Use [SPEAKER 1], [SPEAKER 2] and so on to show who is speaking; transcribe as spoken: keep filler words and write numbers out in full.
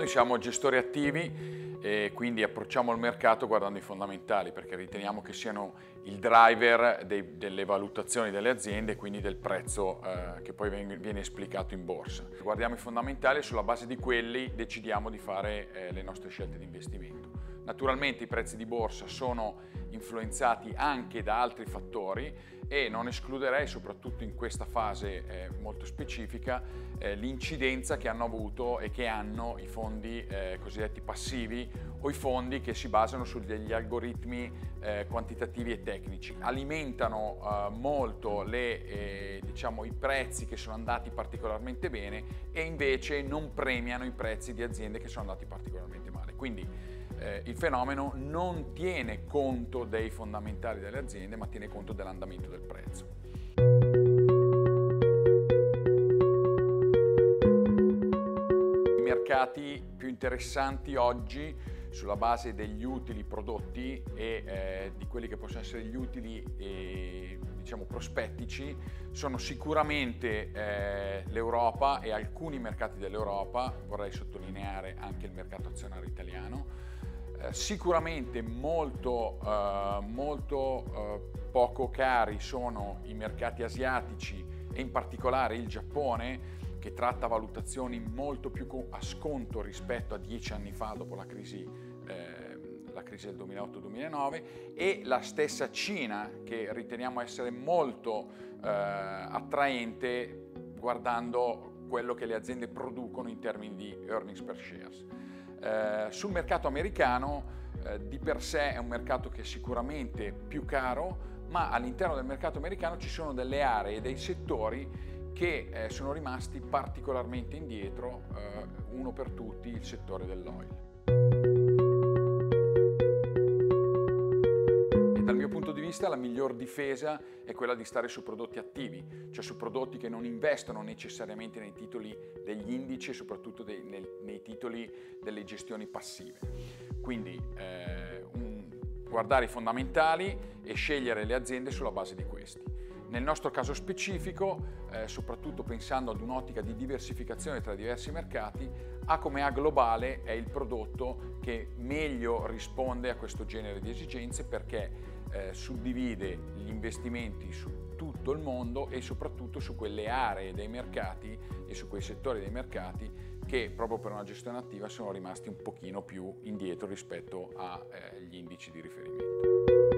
[SPEAKER 1] siamo gestori attivi e quindi approcciamo il mercato guardando i fondamentali, perché riteniamo che siano il driver dei, delle valutazioni delle aziende e quindi del prezzo eh, che poi viene, viene esplicato in borsa. Guardiamo i fondamentali e sulla base di quelli decidiamo di fare eh, le nostre scelte di investimento. Naturalmente i prezzi di borsa sono influenzati anche da altri fattori e non escluderei, soprattutto in questa fase eh, molto specifica, eh, l'incidenza che hanno avuto e che hanno i fondi eh, cosiddetti passivi o i fondi che si basano su degli algoritmi eh, quantitativi e tecnici. Alimentano eh, molto le, eh, diciamo, i prezzi che sono andati particolarmente bene e invece non premiano i prezzi di aziende che sono andati particolarmente male. Quindi Eh, il fenomeno non tiene conto dei fondamentali delle aziende, ma tiene conto dell'andamento del prezzo. I mercati più interessanti oggi, sulla base degli utili prodotti e eh, di quelli che possono essere gli utili eh, diciamo prospettici, sono sicuramente eh, l'Europa e alcuni mercati dell'Europa, vorrei sottolineare anche il mercato azionario italiano. Eh, sicuramente molto, eh, molto eh, poco cari sono i mercati asiatici e in particolare il Giappone, che tratta valutazioni molto più a sconto rispetto a dieci anni fa dopo la crisi, eh, la crisi del duemilaotto duemilanove, e la stessa Cina, che riteniamo essere molto eh, attraente guardando quello che le aziende producono in termini di earnings per shares. Eh, sul mercato americano eh, di per sé è un mercato che è sicuramente più caro, ma all'interno del mercato americano ci sono delle aree e dei settori che eh, sono rimasti particolarmente indietro, eh, uno per tutti il settore dell'oil. Dal mio punto di vista la miglior difesa è quella di stare su prodotti attivi, cioè su prodotti che non investono necessariamente nei titoli degli indici e soprattutto dei, nei, nei titoli delle gestioni passive. Quindi eh, un, guardare i fondamentali e scegliere le aziende sulla base di questi. Nel nostro caso specifico, eh, soprattutto pensando ad un'ottica di diversificazione tra diversi mercati, A come A globale è il prodotto che meglio risponde a questo genere di esigenze, perché eh, suddivide gli investimenti su tutto il mondo e soprattutto su quelle aree dei mercati e su quei settori dei mercati che proprio per una gestione attiva sono rimasti un pochino più indietro rispetto agli indici di riferimento.